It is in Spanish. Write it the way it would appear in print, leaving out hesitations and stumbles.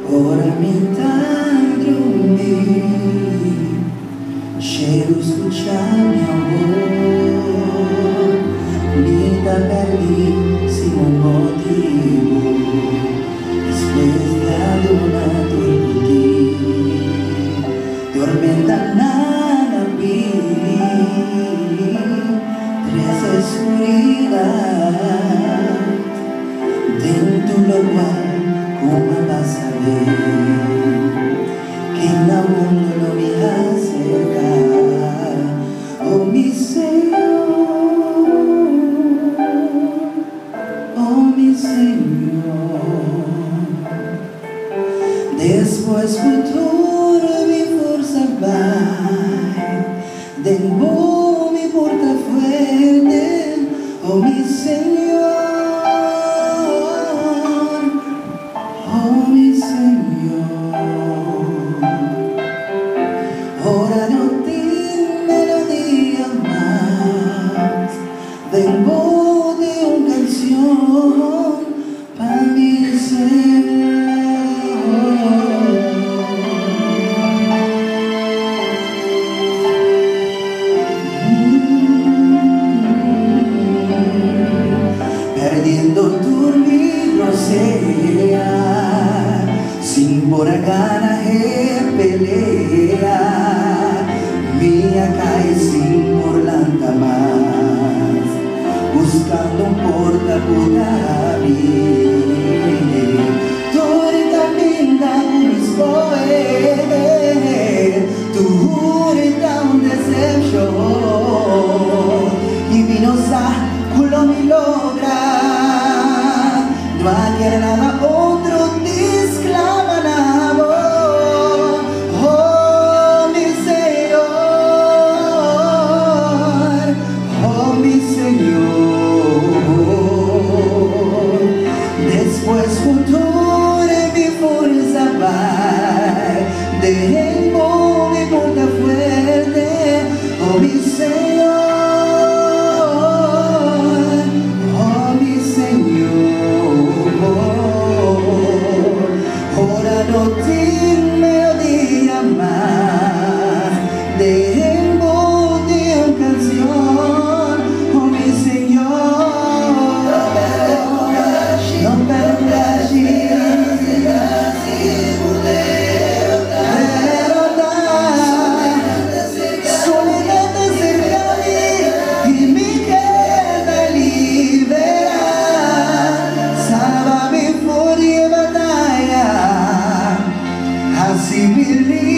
Ora mentre dormi, cielo escuchar mi amor, vida bellísimo motivo, después de adorado por ti, tormenta nada vi, tres oscuridad, dentro lo cual, ¿cómo vas a ver que en el mundo no me acerca? Oh mi Señor, después futuro mi fuerza vai, dentro mi porta fuerte, oh mi Señor. Oh mi Señor, ora no tengo melodía más, dentro de una canción para mi Señor. Perdiendo dormir no sea, sin por gana de pelea, mía cae sin por lanta más, buscando un porta puta bien. Torta pinta mis poe, tu hurita un deception, y vino sa culo mi logra, no hay nada otro disclama nada. Oh mi Señor, oh mi Señor, después futuro mi fuerza va, de mi porta fuerte, oh mi Señor. No tengo melodía más, dentro de una canción, oh mi Señor. No perdas soledad cerca de mí, y me queda liberar, salva mi furia y batalla. Así me